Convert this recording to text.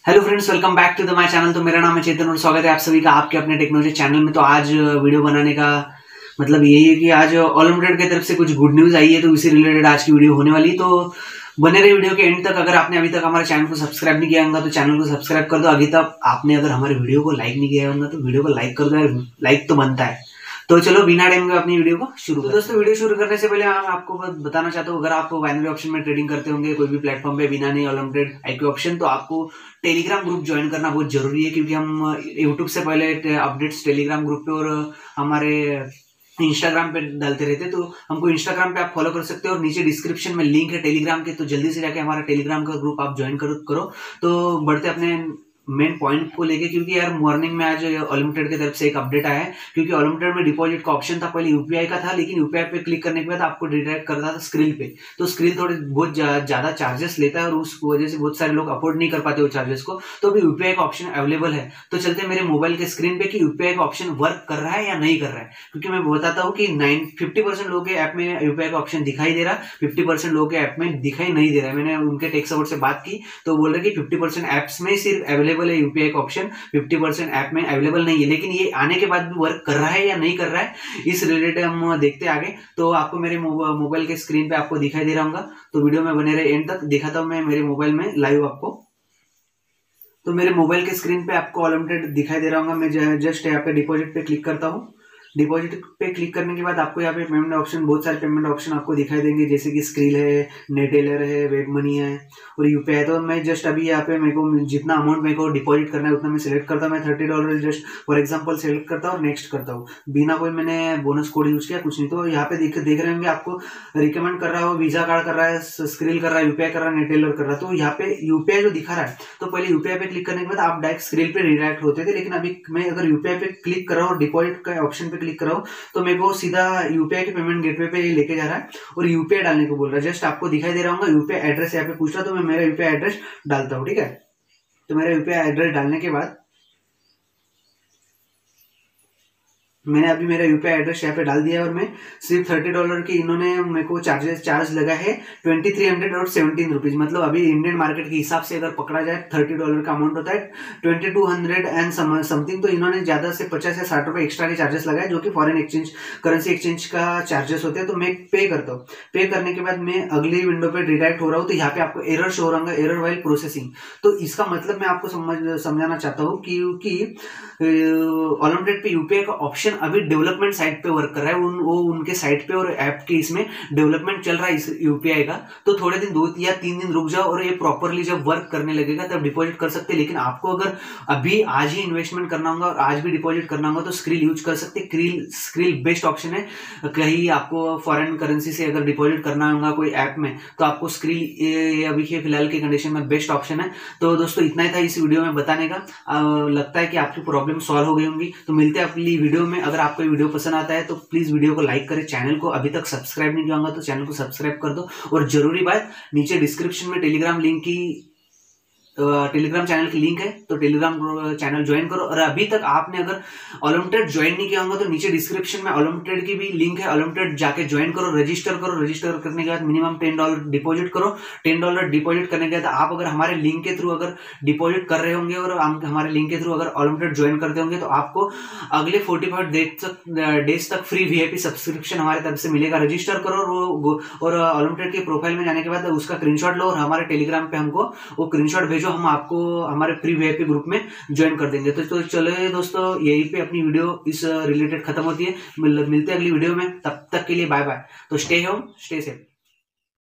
Hello friends, welcome back to the my channel. तो मेरा नाम है चेतन और स्वागत है आप सभी का आपके अपने टेक्नोलॉजी चैनल में। तो आज वीडियो बनाने का मतलब यही है कि आज ऑल लिमिटेड की तरफ से कुछ गुड न्यूज़ आई है, तो इसी रिलेटेड आज की वीडियो होने वाली है। तो बने रहे वीडियो के एंड तक। अगर आपने अभी तक हमारे चैनल को सब्सक्राइब नहीं किया होगा तो चैनल को सब्सक्राइब कर दो। अभी तक आपने अगर हमारे वीडियो को लाइक नहीं किया होगा तो वीडियो को लाइक कर दो, लाइक तो बनता है। तो चलो बिना टाइम के अपनी वीडियो को शुरू करते हैं। दोस्तों, वीडियो शुरू करने से पहले मैं आपको बताना चाहता हूँ, अगर आप बाइनरी ऑप्शन में ट्रेडिंग करते होंगे कोई भी प्लेटफॉर्म पे, बिना नहीं ऑल लिमिटेड IQ ऑप्शन, तो आपको टेलीग्राम ग्रुप ज्वाइन करना बहुत जरूरी है। क्योंकि हम यूट्यूब से पहले अपडेट्स टेलीग्राम ग्रुप पे और हमारे इंस्टाग्राम पे डालते रहते, तो हमको इंस्टाग्राम पे आप फॉलो कर सकते हो और नीचे डिस्क्रिप्शन में लिंक है टेलीग्राम के, तो जल्दी से जाके हमारा टेलीग्राम का ग्रुप आप ज्वाइन करो। तो बढ़ते अपने मेन पॉइंट को लेके, क्योंकि यार मॉर्निंग में आज ऑल लिमिटेड की तरफ से एक अपडेट आया है। क्योंकि ऑल लिमिटेड में डिपॉजिट का ऑप्शन था, पहले यूपीआई का था, लेकिन यूपीआई पे क्लिक करने के बाद आपको डिरेक्ट करता था स्क्रीन पे। तो स्क्रीन थोड़े बहुत ज्यादा चार्जेस लेता है और उस वजह से बहुत सारे लोग अफोर्ड नहीं कर पाते वो चार्जेस को। तो अभी यूपीआई का ऑप्शन अवेलेबल है। तो चलते हैं मेरे मोबाइल के स्क्रीन पे कि यूपीआई का ऑप्शन वर्क कर रहा है या नहीं कर रहा है। क्योंकि मैं बताता हूँ कि 50% लोगों के ऐप में यूपीआई का ऑप्शन दिखाई दे रहा, 50% लोगों के ऐप में दिखाई नहीं दे रहा है। मैंने उनके टेक सपोर्ट से बात की तो बोल रहे कि 50% एप्स में सिर्फ अवेलेबल है यूपीआई का ऑप्शन, 50% ऐप में अवेलेबल नहीं है। लेकिन ये आने के बाद भी वर्क कर रहा है या नहीं कर रहा है, इस रिलेटेड हम देखते हैं आगे। तो आपको मेरे मोबाइल के स्क्रीन पे आपको दिखाई दे रहा होगा, तो वीडियो में बने रहे एंड तक। दिखाता हूं मैं मेरे मोबाइल में लाइव आपको। तो मेरे मोबाइल के स्क्रीन पे आपको ऑल लिमिटेड दिखाई दे रहा होगा। मैं जस्ट यहाँ पे डिपॉजिट पे क्लिक करता हूँ। डिपॉजिट पे क्लिक करने के बाद आपको यहाँ पे पेमेंट ऑप्शन, बहुत सारे पेमेंट ऑप्शन आपको दिखाई देंगे, जैसे कि स्क्रिल है, नेटेलर है, वेब मनी है और यूपीआई। तो मैं जस्ट अभी यहाँ पे मेरे को जितना अमाउंट मेरे को डिपॉजिट करना है उतना मैं सिलेक्ट करता हूँ। मैं $30 जस्ट फॉर एग्जांपल सिलेक्ट करता हूँ और नेक्स्ट करता हूँ, बिना कोई मैंने बोनस कोड यूज किया, कुछ नहीं। तो यहाँ पे देख रहे होंगे आपको रिकमेंड कर रहा हो, वीजा कार्ड कर रहा है, स्क्रिल कर रहा है, यूपीआई कर रहा है, नेटेलर कर रहा है। तो यहाँ पे यूपीआई जो दिखा रहा है, तो पहले यूपीआई पे क्लिक करने के बाद आप डायरेक्ट स्क्रिल पे रिडायरेक्ट होते थे, लेकिन अभी मैं अगर यूपीआई पे क्लिक कर रहा हूँ, डिपॉजिट का ऑप्शन पे क्लिक कर रहा हूँ, तो मेरे को सीधा यूपीआई के पेमेंट गेटवे पे लेके जा रहा है और यूपीआई डालने को बोल रहा है। जस्ट आपको दिखाई दे रहा होगा यूपीआई एड्रेस यहाँ पे पूछ रहा है, तो मैं मेरा यूपीआई एड्रेस डालता हूँ। ठीक है, तो मेरा यूपीआई एड्रेस डालने के बाद मैंने अभी मेरा यूपीआई एड्रेस यहाँ पे डाल दिया है और मैं सिर्फ $30 की इन्होंने मेरे को चार्ज लगा है 2317 मतलब अभी इंडियन मार्केट के हिसाब से अगर पकड़ा जाए $30 का अमाउंट होता है 2200 एंड समथिंग। तो इन्होंने ज्यादा से 50 या 60 रुपए एक्स्ट्रा के चार्जेस लगाए, जो कि फॉरेन एक्सचेंज करेंसी एक्सचेंज का चार्जेस होते हैं। तो मैं पे करता हूँ। पे करने के बाद मैं अगली विंडो पे रिडायरेक्ट हो रहा हूँ, तो यहाँ पे आपको एरर शो हो रहा है, एरर वाइल प्रोसेसिंग। तो इसका मतलब मैं आपको समझाना चाहता हूँ कि ऑल लिमिटेड पे यूपीआई का ऑप्शन अभी डेवलपमेंट साइट पे वर्क कर रहा है। वो उनके साइट पे और ऐप के इसमें डेवलपमेंट चल रहा है इस यूपीआई का। तो थोड़े दिन 2 या 3 दिन रुक जाओ और ये प्रॉपरली जब वर्क करने लगेगा तब डिपॉजिट कर सकते हैं। लेकिन आपको अगर अभी आज ही इन्वेस्टमेंट करना होगा और आज भी डिपॉजिट करना होगा तो स्क्रिल यूज कर सकते हैं। स्क्रिल बेस्ट ऑप्शन है। कहीं आपको फॉरेन करेंसी से अगर डिपॉजिट करना होगा कोई ऐप में, तो आपको स्क्रिल अभी के फिलहाल की कंडीशन में बेस्ट ऑप्शन है। तो दोस्तों, इतना ही था इस वीडियो में बताने का। लगता है कि आपकी प्रॉब्लम सॉल्व हो गई होंगी। तो मिलते हैं अगली वीडियो में। अगर आपको वीडियो पसंद आता है तो प्लीज वीडियो को लाइक करें। चैनल को अभी तक सब्सक्राइब नहीं किया होगा तो चैनल को सब्सक्राइब कर दो। और जरूरी बात, नीचे डिस्क्रिप्शन में टेलीग्राम चैनल की लिंक है, तो टेलीग्राम चैनल ज्वाइन करो। और अभी तक आपने अगर ऑल लिमिटेड ज्वाइन नहीं किया होगा तो नीचे डिस्क्रिप्शन में ऑल लिमिटेड की भी लिंक है, ऑल लिमिटेड जाके ज्वाइन करो, रजिस्टर करो। रजिस्टर करने के बाद मिनिमम $10 डिपॉजिट करो। $10 डिपॉजिट करने के बाद आप अगर हमारे लिंक के थ्रू अगर डिपॉजिट कर रहे होंगे और हमारे लिंक के थ्रू अगर ऑल लिमिटेड ज्वाइन करते होंगे तो आपको अगले 45 डेज तक फ्री VIP सब्सक्रिप्शन हमारे तरफ से मिलेगा। रजिस्टर करो और ऑल लिमिटेड के प्रोफाइल में जाने के बाद उसका स्क्रीनशॉट लो और हमारे टेलीग्राम पे हमको वो स्क्रीनशॉट भेजो, हम आपको हमारे फ्री VIP ग्रुप में ज्वाइन कर देंगे। तो चलो दोस्तों, यहीं पे अपनी वीडियो इस रिलेटेड खत्म होती है। मिलते हैं अगली वीडियो में, तब तक के लिए बाय बाय। तो स्टे होम, स्टे सेफ।